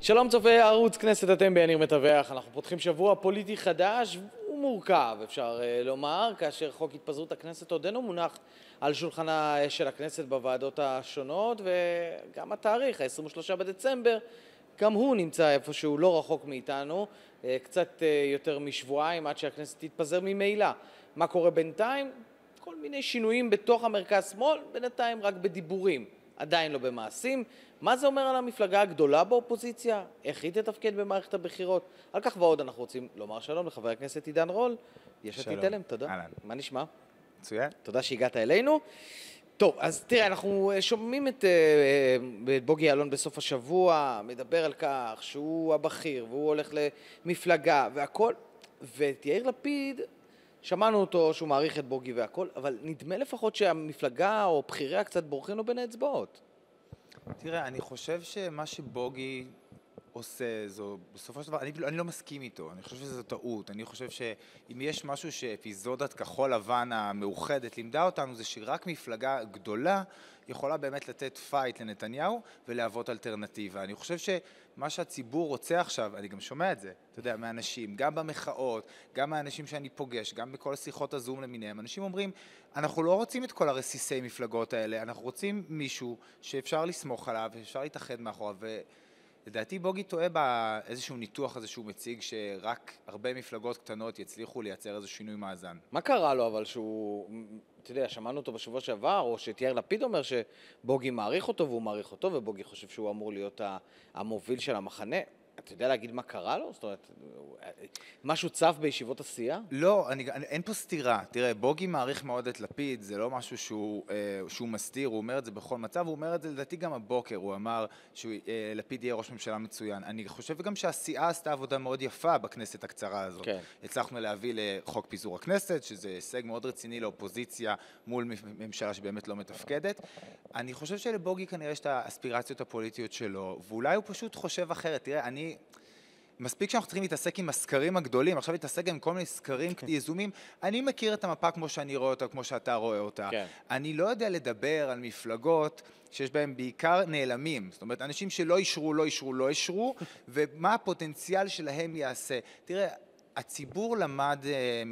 שלום צופי ערוץ כנסת, אתם בעניר מתווך. אנחנו פותחים שבוע פוליטי חדש ומורכב, אפשר לומר, כאשר חוק התפזרות הכנסת עודנו מונח על שולחנה של הכנסת בוועדות השונות, וגם התאריך, ה-23 בדצמבר, גם הוא נמצא איפשהו לא רחוק מאיתנו, קצת יותר משבועיים עד שהכנסת תתפזר ממילא. מה קורה בינתיים? כל מיני שינויים בתוך המרכז-שמאל, בינתיים רק בדיבורים, עדיין לא במעשים. מה זה אומר על המפלגה הגדולה באופוזיציה? איך היא תתפקד במערכת הבחירות? על כך ועוד אנחנו רוצים לומר שלום לחבר הכנסת עידן רול. יש עתיד תלם, תודה. אהלן. מה נשמע? מצוין. תודה שהגעת אלינו. טוב, אז תראה, אנחנו שומעים את בוגי יעלון בסוף השבוע, מדבר על כך שהוא הבכיר והוא הולך למפלגה והכל, ואת יאיר לפיד, שמענו אותו שהוא מעריך את בוגי והכל, אבל נדמה לפחות שהמפלגה או בחיריה קצת בורחים לו בין האצבעות. תראה, אני חושב שמה שבוגי עושה, זו בסופו של דבר, אני לא מסכים איתו, אני חושב שזו טעות, אני חושב שאם יש משהו שאפיזודת כחול לבן המאוחדת לימדה אותנו, זה שרק מפלגה גדולה יכולה באמת לתת פייט לנתניהו ולהוות אלטרנטיבה. אני חושב שמה שהציבור רוצה עכשיו, אני גם שומע את זה, אתה יודע, מהאנשים, גם במחאות, גם מהאנשים שאני פוגש, גם בכל שיחות הזום למיניהם, אנשים אומרים, אנחנו לא רוצים את כל הרסיסי מפלגות האלה, אנחנו רוצים מישהו שאפשר לסמוך עליו, שאפשר להתאחד מאחוריו, לדעתי בוגי טועה באיזשהו ניתוח הזה שהוא מציג שרק הרבה מפלגות קטנות יצליחו לייצר איזה שינוי מאזן. מה קרה לו אבל שהוא, אתה יודע, שמענו אותו בשבוע שעבר, או שיאיר לפיד אומר שבוגי מעריך אותו והוא מעריך אותו, ובוגי חושב שהוא אמור להיות המוביל של המחנה. אתה יודע להגיד מה קרה לו? זאת אומרת, משהו צף בישיבות הסיעה? לא, אין פה סתירה. תראה, בוגי מעריך מאוד את לפיד, זה לא משהו שהוא מסתיר, הוא אומר את זה בכל מצב, הוא אומר את זה לדעתי גם הבוקר, הוא אמר שלפיד יהיה ראש ממשלה מצוין. אני חושב גם שהסיעה עשתה עבודה מאוד יפה בכנסת הקצרה הזאת. כן. הצלחנו להביא לחוק פיזור הכנסת, שזה הישג מאוד רציני לאופוזיציה מול ממשלה שבאמת לא מתפקדת. אני חושב שלבוגי כנראה יש את האספירציות הפוליטיות שלו, ואולי הוא פשוט חושב אחרת. תראה, מספיק שאנחנו צריכים להתעסק עם הסקרים הגדולים, עכשיו להתעסק עם כל מיני סקרים יזומים. אני מכיר את המפה כמו שאני רואה אותה, כמו שאתה רואה אותה. כן. אני לא יודע לדבר על מפלגות שיש בהן בעיקר נעלמים. זאת אומרת, אנשים שלא אישרו, לא אישרו, לא אישרו, ומה הפוטנציאל שלהם יעשה. תראה, הציבור למד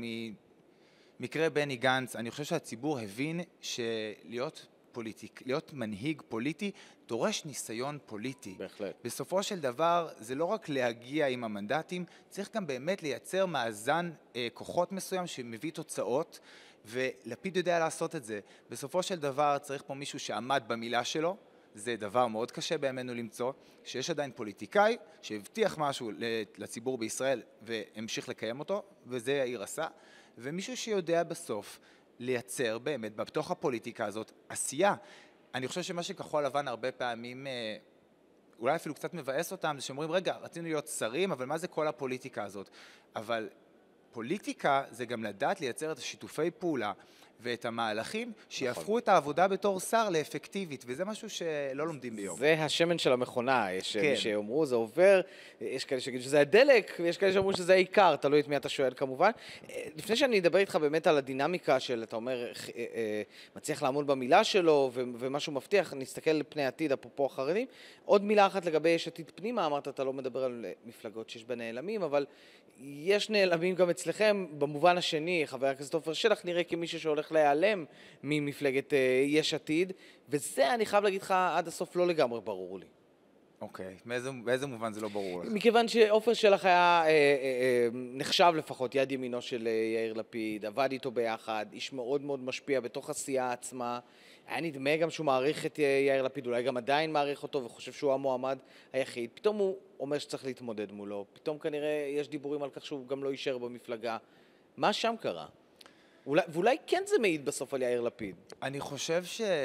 ממקרה בני גנץ, אני חושב שהציבור הבין שלהיות להיות מנהיג פוליטי דורש ניסיון פוליטי. בהחלט. בסופו של דבר זה לא רק להגיע עם המנדטים, צריך גם באמת לייצר מאזן כוחות מסוים שמביא תוצאות, ולפיד יודע לעשות את זה. בסופו של דבר צריך פה מישהו שעמד במילה שלו, זה דבר מאוד קשה בימינו למצוא, שיש עדיין פוליטיקאי שהבטיח משהו לציבור בישראל והמשיך לקיים אותו, וזה יאיר עשה, ומישהו שיודע בסוף לייצר באמת בתוך הפוליטיקה הזאת עשייה. אני חושב שמה שכחול לבן הרבה פעמים אולי אפילו קצת מבאס אותם, זה שאומרים, רגע, רצינו להיות שרים, אבל מה זה כל הפוליטיקה הזאת? אבל פוליטיקה זה גם לדעת לייצר את השיתופי פעולה ואת המהלכים שיהפכו את העבודה בתור שר לאפקטיבית, וזה משהו שלא לומדים ביום. זה השמן של המכונה, יש כן. מי שאומרו, זה עובר, יש כאלה שיגידו שזה הדלק, ויש כאלה שאומרו שזה העיקר, תלוי את מי אתה שואל כמובן. לפני שאני אדבר איתך באמת על הדינמיקה של, אתה אומר, מצליח לעמוד במילה שלו, ומשהו מבטיח, נסתכל לפני עתיד, אפרופו החרדים. עוד מילה אחת לגבי יש עתיד פנימה, אמרת, אתה לא מדבר על מפלגות שיש בה נעלמים, אבל יש נעלמים גם אצלכם, במובן השני, חבר הכנסת עופר שלח נראה כמישהו שהולך להיעלם ממפלגת יש עתיד, וזה אני חייב להגיד לך עד הסוף לא לגמרי ברור לי. אוקיי, באיזה מובן זה לא ברור לך? מכיוון שעופר שלח היה נחשב לפחות יד ימינו של יאיר לפיד, עבד איתו ביחד, איש מאוד מאוד משפיע בתוך הסיעה עצמה, היה נדמה גם שהוא מעריך את יאיר לפיד, אולי גם עדיין מעריך אותו וחושב שהוא המועמד היחיד, פתאום הוא אומר שצריך להתמודד מולו, פתאום כנראה יש דיבורים על כך שהוא גם לא יישאר במפלגה. מה שם קרה? ואולי כן זה מעיד בסוף על יאיר לפיד. אני חושב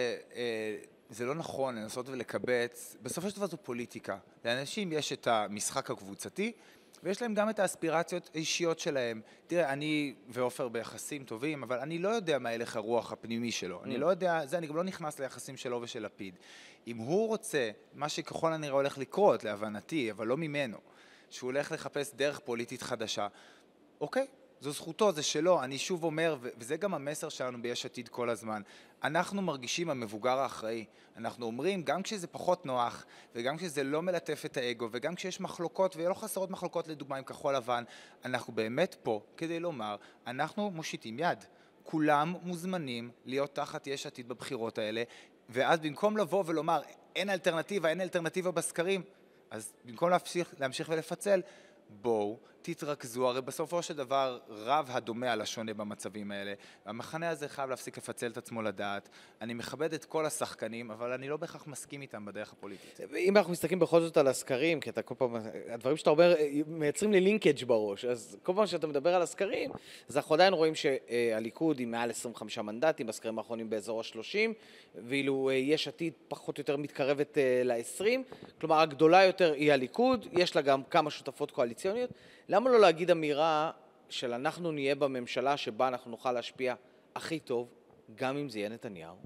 שזה לא נכון לנסות ולקבץ, בסופו של דבר זו פוליטיקה. לאנשים יש את המשחק הקבוצתי, ויש להם גם את האספירציות האישיות שלהם. תראה, אני ועופר ביחסים טובים, אבל אני לא יודע מה הלך הרוח הפנימי שלו. אני לא יודע, אני גם לא נכנס ליחסים שלו ושל לפיד. אם הוא רוצה, מה שככל הנראה הולך לקרות, להבנתי, אבל לא ממנו, שהוא הולך לחפש דרך פוליטית חדשה, אוקיי, זו זכותו, זה שלו, אני שוב אומר, וזה גם המסר שלנו ביש עתיד כל הזמן, אנחנו מרגישים המבוגר האחראי, אנחנו אומרים, גם כשזה פחות נוח, וגם כשזה לא מלטף את האגו, וגם כשיש מחלוקות, ולא חסרות מחלוקות לדוגמה עם כחול לבן, אנחנו באמת פה כדי לומר, אנחנו מושיטים יד. כולם מוזמנים להיות תחת יש עתיד בבחירות האלה, ואז במקום לבוא ולומר, אין אלטרנטיבה בסקרים, אז במקום להמשיך ולפצל, בואו, תתרכזו, הרי בסופו של דבר רב הדומה על השונה במצבים האלה. המחנה הזה חייב להפסיק לפצל את עצמו לדעת. אני מכבד את כל השחקנים, אבל אני לא בהכרח מסכים איתם בדרך הפוליטית. אם אנחנו מסתכלים בכל זאת על הסקרים, כי אתה כל פעם, הדברים שאתה אומר מייצרים לי לינקג' בראש, אז כל פעם שאתה מדבר על הסקרים, אז אנחנו עדיין רואים שהליכוד היא מעל 25 מנדטים, בסקרים האחרונים באזור ה-30, ואילו יש עתיד פחות או יותר מתקרבת ל-20, כלומר הגדולה יותר היא הליכוד, יש לה גם כמה שותפות קואליציוניות. למה לא להגיד אמירה של אנחנו נהיה בממשלה שבה אנחנו נוכל להשפיע הכי טוב, גם אם זה יהיה נתניהו?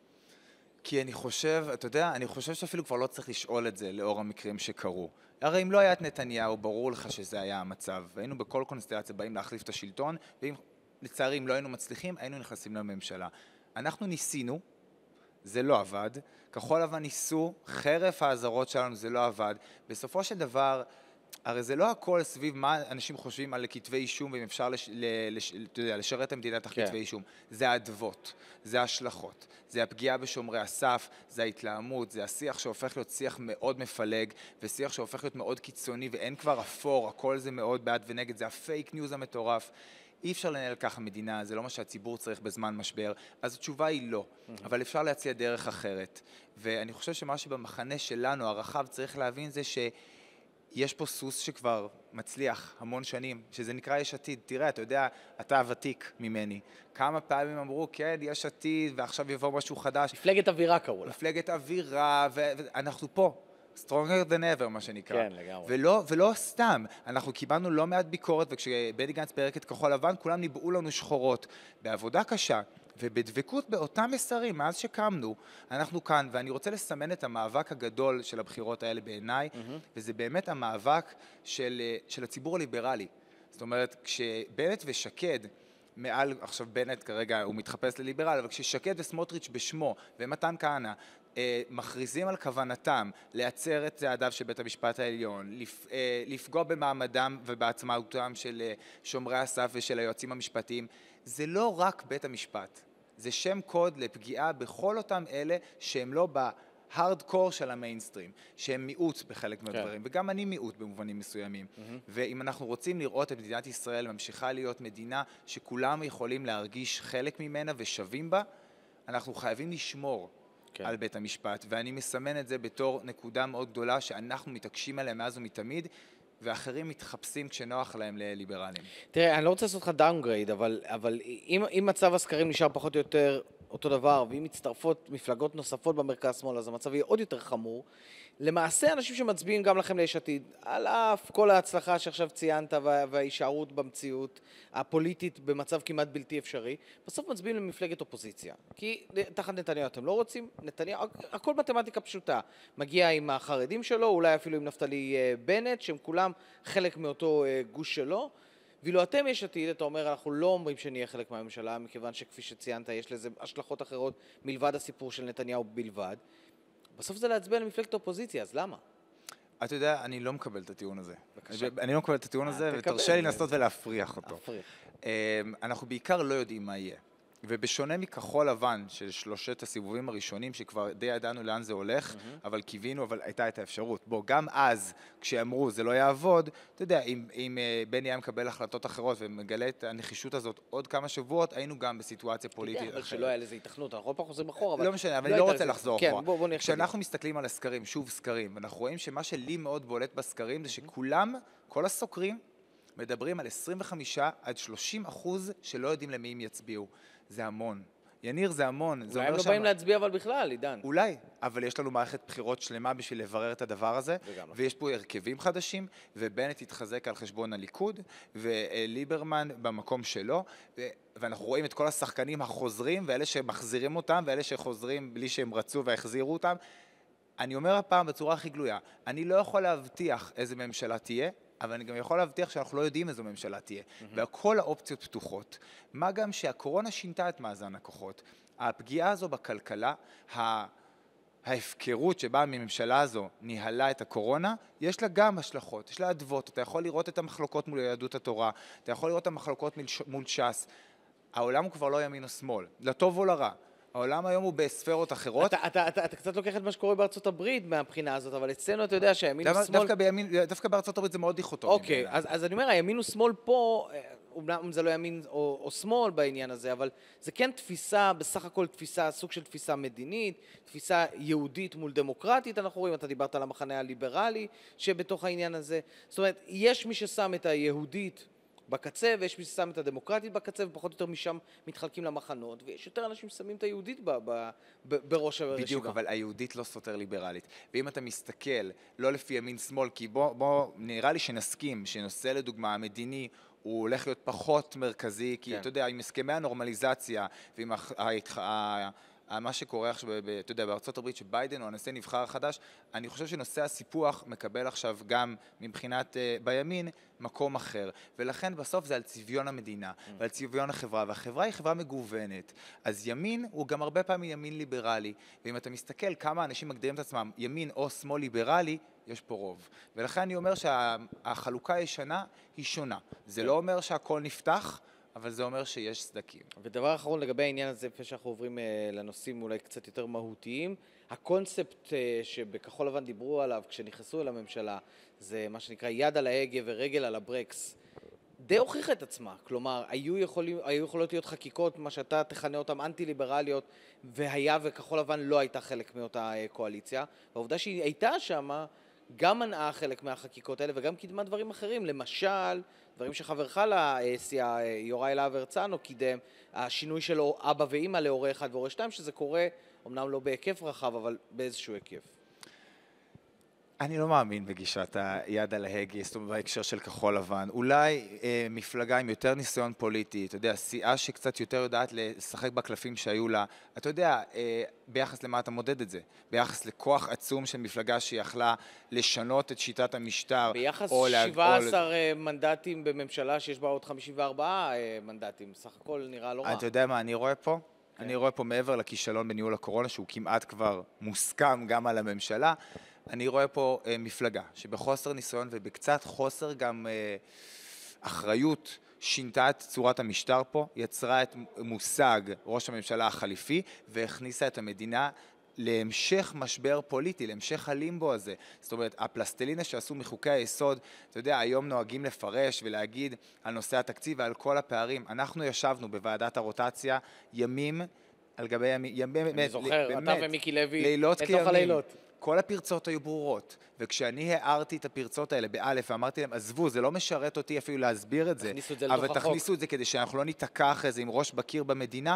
כי אני חושב, אתה יודע, אני חושב שאפילו כבר לא צריך לשאול את זה לאור המקרים שקרו. הרי אם לא היה את נתניהו, ברור לך שזה היה המצב. והיינו בכל קונסטלציה באים להחליף את השלטון, ואם לצערי אם לא היינו מצליחים, היינו נכנסים לממשלה. אנחנו ניסינו, זה לא עבד. כחול לבן ניסו, חרף האזהרות שלנו זה לא עבד. בסופו של דבר, הרי זה לא הכל סביב מה אנשים חושבים על כתבי אישום, ואם אפשר לשרת את המדינה תחת כתבי אישום. זה העדבות, זה ההשלכות, זה הפגיעה בשומרי הסף, זה ההתלהמות, זה השיח שהופך להיות שיח מאוד מפלג, ושיח שהופך להיות מאוד קיצוני, ואין כבר אפור, הכל זה מאוד בעד ונגד, זה הפייק ניוז המטורף. אי אפשר לנהל ככה מדינה, זה לא מה שהציבור צריך בזמן משבר, אז התשובה היא לא, אבל אפשר להציע דרך אחרת. ואני חושב שמה שבמחנה שלנו, הרחב, צריך להבין זה יש פה סוס שכבר מצליח המון שנים, שזה נקרא יש עתיד. תראה, אתה יודע, אתה הוותיק ממני. כמה פעמים אמרו, כן, יש עתיד, ועכשיו יבוא משהו חדש. מפלגת אווירה קראו לה. מפלגת אווירה, ואנחנו פה. stronger than ever, מה שנקרא. כן, לגמרי. ולא סתם. אנחנו קיבלנו לא מעט ביקורת, וכשבני גנץ פירק את כחול לבן, כולם ניבאו לנו שחורות. בעבודה קשה, ובדבקות באותם מסרים, מאז שקמנו, אנחנו כאן, ואני רוצה לסמן את המאבק הגדול של הבחירות האלה בעיניי, וזה באמת המאבק של הציבור הליברלי. זאת אומרת, כשבנט ושקד, עכשיו בנט כרגע הוא מתחפש לליברל, אבל כששקד וסמוטריץ' בשמו, ומתן כהנא, מכריזים על כוונתם לייצר את צעדיו של בית המשפט העליון, לפגוע במעמדם ובעצמאותם של שומרי הסף ושל היועצים המשפטיים, זה לא רק בית המשפט, זה שם קוד לפגיעה בכל אותם אלה שהם לא בהארדקור של המיינסטרים, שהם מיעוט בחלק מהדברים, וגם אני מיעוט במובנים מסוימים. ואם אנחנו רוצים לראות את מדינת ישראל ממשיכה להיות מדינה שכולם יכולים להרגיש חלק ממנה ושווים בה, אנחנו חייבים לשמור על בית המשפט, ואני מסמן את זה בתור נקודה מאוד גדולה שאנחנו מתעקשים עליה מאז ומתמיד, ואחרים מתחפשים כשנוח להם לליברלים. תראה, אני לא רוצה לעשות לך דאונגרייד, אבל אם מצב הסקרים נשאר פחות או יותר אותו דבר, ואם מצטרפות מפלגות נוספות במרכז שמאל, אז המצב יהיה עוד יותר חמור. למעשה, אנשים שמצביעים גם לכם ליש עתיד, על אף כל ההצלחה שעכשיו ציינת וההישארות במציאות הפוליטית במצב כמעט בלתי אפשרי, בסוף מצביעים למפלגת אופוזיציה. כי תחת נתניהו אתם לא רוצים, נתניהו, הכל מתמטיקה פשוטה. מגיע עם החרדים שלו, אולי אפילו עם נפתלי בנט, שהם כולם חלק מאותו גוש שלו, ואילו אתם יש עתיד, אתה אומר, אנחנו לא אומרים שנהיה חלק מהממשלה, מכיוון שכפי שציינת, יש לזה השלכות אחרות מלבד הסיפור של נתניהו בלבד. בסוף זה להצביע למפלגת האופוזיציה, אז למה? אתה יודע, אני לא מקבל את הטיעון הזה. בבקשה. אני לא מקבל את הטיעון הזה, ותרשה לי לנסות ולהפריח אותו. אנחנו בעיקר לא יודעים מה יהיה. ובשונה מכחול לבן של שלושת הסיבובים הראשונים, שכבר די ידענו לאן זה הולך, אבל קיווינו, אבל הייתה את האפשרות. בוא, גם אז, כשאמרו זה לא יעבוד, אתה יודע, אם בני היה מקבל החלטות אחרות ומגלה את הנחישות הזאת עוד כמה שבועות, היינו גם בסיטואציה פוליטית אחרת. אבל שלא היה לזה התכנות, אנחנו עוד פעם חוזרים אחורה. לא משנה, אבל אני לא רוצה לחזור אחורה. כן, כשאנחנו מסתכלים על הסקרים, שוב סקרים, ואנחנו רואים שמה שלי מאוד בולט בסקרים, זה שכולם, כל הסוקרים, מדברים על 25-30% שלא יודעים למי הם יצביעו. זה המון. יניר, זה המון. אולי הם לא באים להצביע אבל בכלל, עידן. אולי, אבל יש לנו מערכת בחירות שלמה בשביל לברר את הדבר הזה, ויש פה הרכבים חדשים, ובנט יתחזק על חשבון הליכוד, וליברמן במקום שלו, ואנחנו רואים את כל השחקנים החוזרים, ואלה שמחזירים אותם, ואלה שחוזרים בלי שהם רצו והחזירו אותם. אני אומר הפעם בצורה הכי גלויה, אני לא יכול להבטיח איזה ממשלה תהיה, אבל אני גם יכול להבטיח שאנחנו לא יודעים איזו ממשלה תהיה, וכל האופציות פתוחות. מה גם שהקורונה שינתה את מאזן הכוחות. הפגיעה הזו בכלכלה, ההפקרות שבה הממשלה הזו ניהלה את הקורונה, יש לה גם השלכות, יש לה אדוות. אתה יכול לראות את המחלוקות מול יהדות התורה, אתה יכול לראות את המחלוקות מול ש"ס. העולם הוא כבר לא ימין או שמאל, לטוב או לרע. העולם היום הוא בספרות אחרות. אתה קצת לוקח את מה שקורה בארצות הברית מהבחינה הזאת, אבל אצלנו אתה יודע שהימין ושמאל... דווקא בארצות הברית זה מאוד דיכוטומי. אוקיי, אז אני אומר, הימין ושמאל פה, אומנם זה לא ימין או שמאל בעניין הזה, אבל זה כן תפיסה, בסך הכל תפיסה, סוג של תפיסה מדינית, תפיסה יהודית מול דמוקרטית, אנחנו רואים, אתה דיברת על המחנה הליברלי שבתוך העניין הזה. זאת אומרת, יש מי ששם את היהודית בקצה, ויש מי ששם את הדמוקרטית בקצה, ופחות או יותר משם מתחלקים למחנות, ויש יותר אנשים ששמים את היהודית בראש הרשימה. בדיוק, אבל היהודית לא סותר ליברלית. ואם אתה מסתכל, לא לפי ימין-שמאל, כי בוא נראה לי שנסכים, שנושא לדוגמה המדיני, הוא הולך להיות פחות מרכזי, כי אתה יודע, עם הסכמי הנורמליזציה, ועם מה שקורה עכשיו, אתה יודע, בארצות הברית, שביידן הוא הנשיא נבחר החדש, אני חושב שנושא הסיפוח מקבל עכשיו גם מבחינת בימין מקום אחר, ולכן בסוף זה על צביון המדינה ועל צביון החברה, והחברה היא חברה מגוונת, אז ימין הוא גם הרבה פעמים ימין ליברלי, ואם אתה מסתכל כמה אנשים מגדירים את עצמם ימין או שמאל ליברלי, יש פה רוב. ולכן אני אומר שהחלוקה הישנה היא שונה. זה לא אומר שהכל נפתח, אבל זה אומר שיש סדקים. ודבר אחרון לגבי העניין הזה, לפני שאנחנו עוברים לנושאים אולי קצת יותר מהותיים, הקונספט שבכחול לבן דיברו עליו כשנכנסו אל הממשלה, זה מה שנקרא יד על ההגה ורגל על הברקס, די הוכיחה את עצמה. כלומר, היו יכולות להיות חקיקות, מה שאתה תכנה אותן אנטי-ליברליות, והיה וכחול לבן לא הייתה חלק מאותה קואליציה. והעובדה שהיא הייתה שמה, גם מנעה חלק מהחקיקות האלה וגם קידמה דברים אחרים, למשל, דברים שחברך לסיעה, יוראי להב הרצנו, קידם, השינוי שלו אבא ואמא להורה 1 והורה 2, שזה קורה, אמנם לא בהיקף רחב, אבל באיזשהו היקף. אני לא מאמין בגישת היד על ההגה, זאת אומרת, בהקשר של כחול לבן. אולי מפלגה עם יותר ניסיון פוליטי, אתה יודע, סיעה שקצת יותר יודעת לשחק בקלפים שהיו לה. אתה יודע, ביחס למה אתה מודד את זה? ביחס לכוח עצום של מפלגה שיכלה לשנות את שיטת המשטר. ביחס 17 מנדטים בממשלה שיש בה עוד 54 מנדטים. סך הכל נראה לא רע. אתה יודע מה אני רואה פה? אני רואה פה מעבר לכישלון בניהול הקורונה, שהוא כמעט כבר מוסכם גם על הממשלה. אני רואה פה מפלגה שבחוסר ניסיון ובקצת חוסר גם אחריות שינתה את צורת המשטר פה, יצרה את מושג ראש הממשלה החליפי והכניסה את המדינה להמשך משבר פוליטי, להמשך הלימבו הזה. זאת אומרת, הפלסטלינה שעשו מחוקי היסוד, אתה יודע, היום נוהגים לפרש ולהגיד על נושא התקציב ועל כל הפערים. אנחנו ישבנו בוועדת הרוטציה ימים על גבי ימים, אני זוכר, אתה ומיקי לוי, לילות לתוך הלילות. כל הפרצות היו ברורות, וכשאני הערתי את הפרצות האלה באלף, ואמרתי להם, עזבו, זה לא משרת אותי אפילו להסביר את זה, אבל תכניסו את זה כדי שאנחנו לא ניתקע אחרי זה עם ראש בקיר במדינה,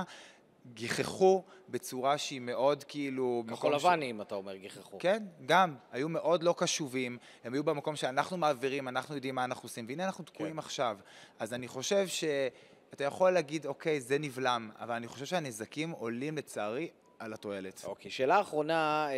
גיחכו בצורה שהיא מאוד כאילו... כחול לבנים, אתה אומר, גיחכו. כן, גם, היו מאוד לא קשובים, הם היו במקום שאנחנו מעבירים, אנחנו יודעים מה אנחנו עושים, והנה אנחנו תקועים עכשיו. אז אני חושב שאתה יכול להגיד, אוקיי, זה נבלם, אבל אני חושב שהנזקים עולים לצערי על התועלת. אוקיי, שאלה האחרונה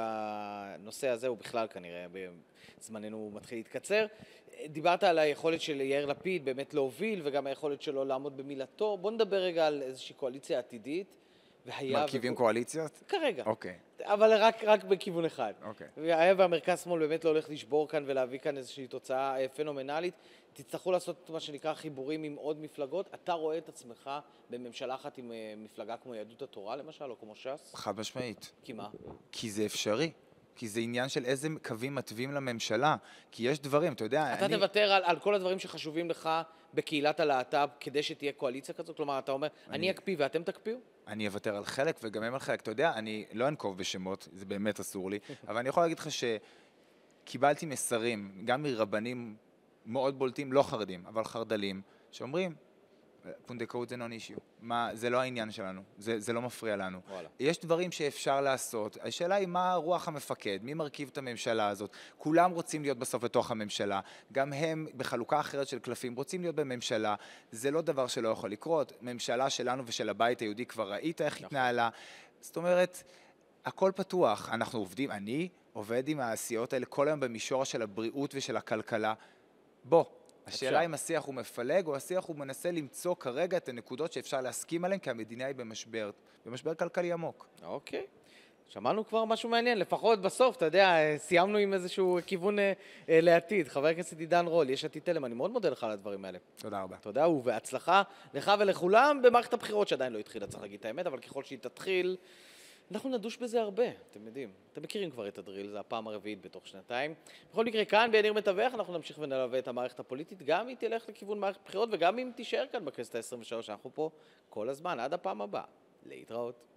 בנושא הזה, הוא בכלל כנראה בזמננו מתחיל להתקצר. דיברת על היכולת של יאיר לפיד באמת להוביל, וגם היכולת שלו לעמוד במילתו. בוא נדבר רגע על איזושהי קואליציה עתידית. מרכיבים קואליציות? כרגע. אוקיי. אבל רק בכיוון אחד. אוקיי. והיה והמרכז שמאל באמת לא הולך לשבור כאן ולהביא כאן איזושהי תוצאה פנומנלית. תצטרכו לעשות מה שנקרא חיבורים עם עוד מפלגות. אתה רואה את עצמך בממשלה אחת עם מפלגה כמו יהדות התורה למשל, או כמו ש"ס? חד משמעית. כי מה? כי זה אפשרי. כי זה עניין של איזה קווים מתווים לממשלה. כי יש דברים, אתה יודע... אתה תוותר על כל הדברים שחשובים לך בקהילת הלהט"ב כדי שתהיה קואליציה כזאת? כלומר, אתה אומר, אני אקפיא ואתם תקפיאו? אני אוותר על חלק וגם הם על חלק. אתה יודע, אני לא אנקוב בשמות, זה באמת אסור לי, אבל אני יכול להגיד לך שקיבלתי מסרים, גם מרבנים מאוד בולטים, לא חרדים, אבל חרדלים, שאומרים, פונדקאות זה non issue. זה לא העניין שלנו, זה לא מפריע לנו. וואלה. יש דברים שאפשר לעשות. השאלה היא מה רוח המפקד, מי מרכיב את הממשלה הזאת. כולם רוצים להיות בסוף בתוך הממשלה. גם הם בחלוקה אחרת של קלפים רוצים להיות בממשלה. זה לא דבר שלא יכול לקרות. ממשלה שלנו ושל הבית היהודי כבר ראית איך התנהלה. זאת אומרת, הכל פתוח. אנחנו עובדים, אני עובד עם העשיות האלה כל היום במישור של הבריאות ושל הכלכלה. בוא. השאלה אם השיח הוא מפלג, או השיח הוא מנסה למצוא כרגע את הנקודות שאפשר להסכים עליהן, כי המדינה היא במשבר כלכלי עמוק. אוקיי. שמענו כבר משהו מעניין, לפחות בסוף, אתה יודע, סיימנו עם איזשהו כיוון לעתיד. חבר הכנסת עידן רול, יש עתיד תלם, אני מאוד מודה לך על הדברים האלה. תודה רבה. תודה, ובהצלחה לך ולכולם במערכת הבחירות שעדיין לא התחילה, צריך להגיד את האמת, אבל ככל שהיא תתחיל, אנחנו נדוש בזה הרבה, אתם יודעים. אתם מכירים כבר את הדריל, זה הפעם הרביעית בתוך שנתיים. בכל מקרה, כאן בעיר מתווך, אנחנו נמשיך ונלווה את המערכת הפוליטית, גם אם תלך לכיוון מערכת בחירות, וגם אם תישאר כאן בכנסת ה-23, אנחנו פה כל הזמן, עד הפעם הבאה. להתראות.